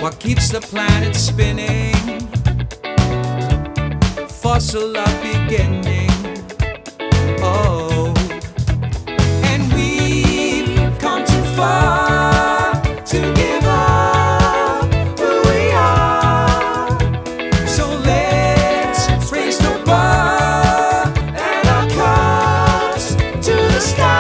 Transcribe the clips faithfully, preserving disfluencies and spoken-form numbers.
What keeps the planet spinning? Fossil of beginning. Oh, and we've come too far to give up who we are. So let's raise the bar and our cups to the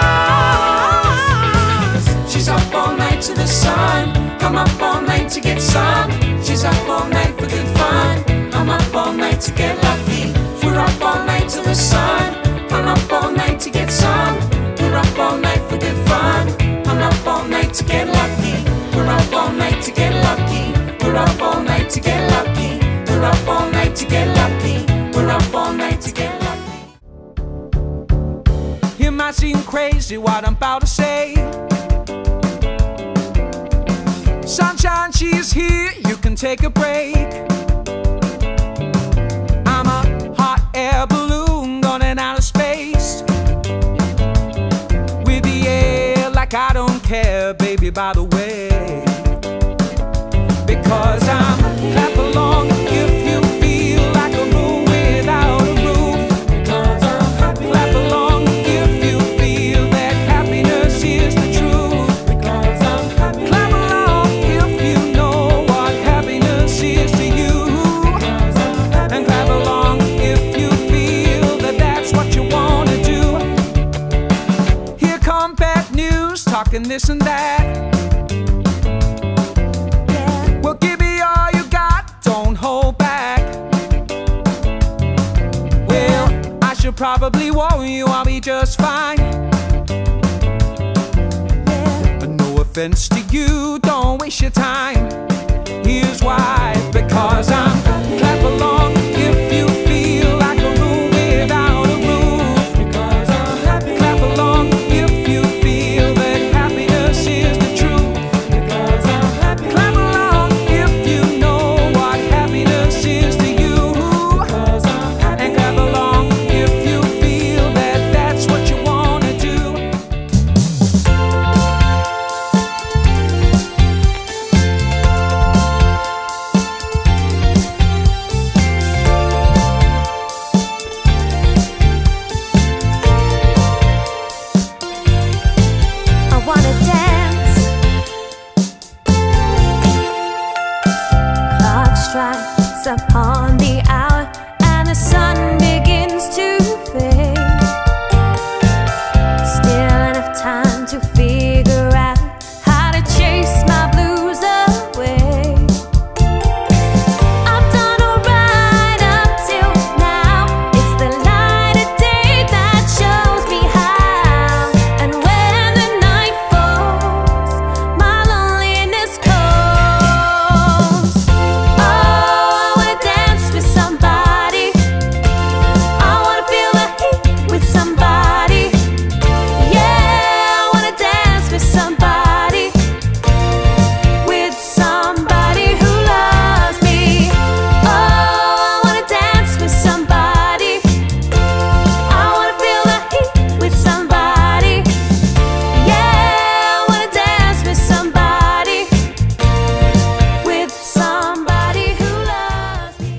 stars. She's up all night to the sun. I'm up all night to get some. She's up all night for good fun. I'm up all night to get lucky. We're up all night to the sun. I'm up all night to get some. We're up all night for good fun. I'm up all night to get lucky. We're up all night to get lucky. We're up all night to get lucky. We're up all night to get lucky. We're up all night to get lucky. It might seem crazy what I'm about to say. Sunshine, she's here, you can take a break. I'm a hot air balloon going in outer space, with the air like I don't care, baby, by the way. Because I'm clap along if you feel like a room without a roof. Because I'm happy. Clap along if you feel that happiness is the truth. Because I'm happy. Clap along if you know what happiness is to you. Because I'm happy. And clap along if you feel that that's what you want to do. Here come bad news, talking this and that. Well, give me all you got, don't hold back. Well, I should probably warn you, I'll be just fine. But no offense to you, don't waste your time. Here's why, because I'm clap along if you feel like a room without a roof. Because I'm happy. Clap along if you feel that happiness is the truth. Because I'm happy. Clap along if you know what happiness is to you. Because I'm happy. And clap along if you feel that that's what you want to do. I wanna dance. Clock strikes upon the hour and the sun begins to fade. Still enough time to figure out how to chase my blues away. I've done alright up till now. It's the light of day that shows me how. And when the night falls, my loneliness calls. Oh, I wanna dance with somebody. I wanna feel the heat with somebody. Yeah, I wanna dance with somebody. With somebody who loves me. Oh, I wanna dance with somebody. I wanna feel the heat with somebody. Yeah, I wanna dance with somebody. With somebody who loves me.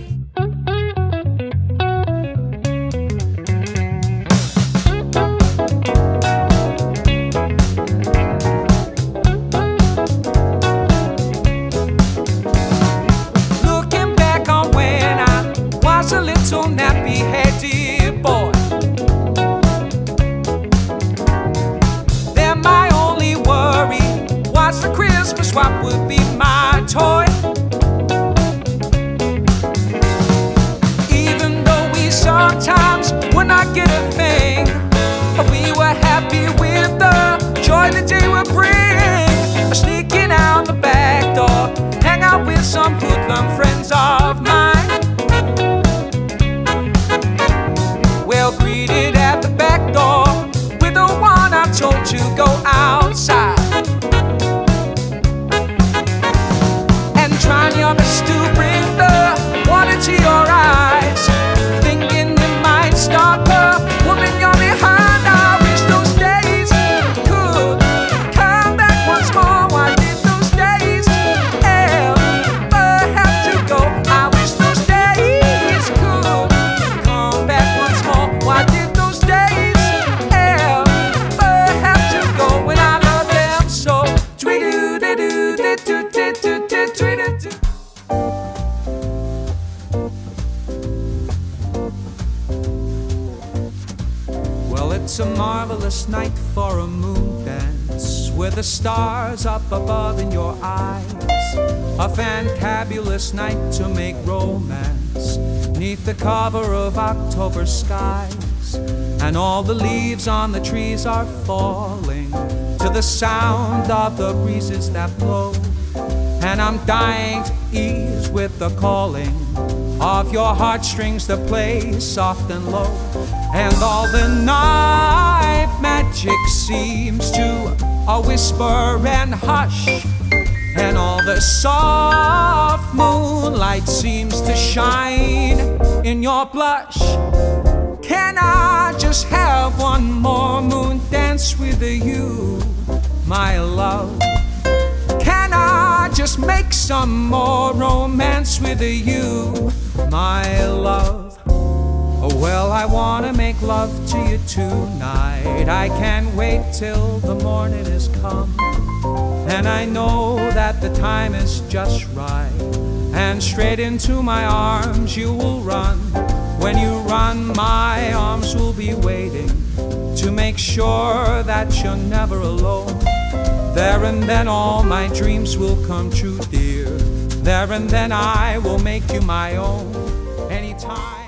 Looking back on when I was a little nappy-headed boy, then my only worry was the Christmas what would be my toy. Even though we sometimes would not get a thing, we were happy with the joy the day would bring. Sneaking out the back door, hang out with some hoodlum friends of mine. Well greeted at the back door with the one I told to go outside. Well, it's a marvelous night for a moon dance, with the stars up above in your eyes. A fantabulous night to make romance, neath the cover of October skies. And all the leaves on the trees are falling to the sound of the breezes that blow. And I'm dying to ease with the calling of your heartstrings that play soft and low. And all the night magic seems to a whisper and hush, and all the soft moonlight seems to shine in your blush. Can I just have one more moon dance with you, my love? Can I just make some more romance with you, my love? Oh, well, I wanna make love to you tonight. I can't wait till the morning has come, and I know that the time is just right, and straight into my arms you will run. When you run, my arms will be waiting to make sure that you're never alone. There and then all my dreams will come true, dear. There and then I will make you my own. Anytime